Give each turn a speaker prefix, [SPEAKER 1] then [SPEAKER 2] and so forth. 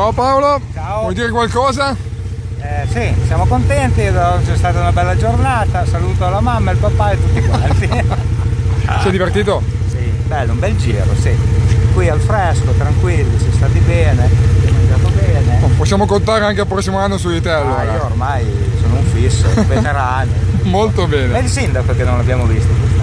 [SPEAKER 1] Ciao Paolo,
[SPEAKER 2] Ciao.
[SPEAKER 1] vuoi dire qualcosa?
[SPEAKER 2] Sì, siamo contenti, oggi è stata una bella giornata, saluto la mamma, il papà e tutti quanti.
[SPEAKER 1] Sei divertito?
[SPEAKER 2] Sì, bello, un bel giro, sì. Qui al fresco, tranquilli, si è stati bene, abbiamo mangiato bene.
[SPEAKER 1] Possiamo contare anche il prossimo anno su di te allora.
[SPEAKER 2] Io ormai sono un fisso, un veterano.
[SPEAKER 1] Molto bene.
[SPEAKER 2] E il sindaco che non l'abbiamo visto.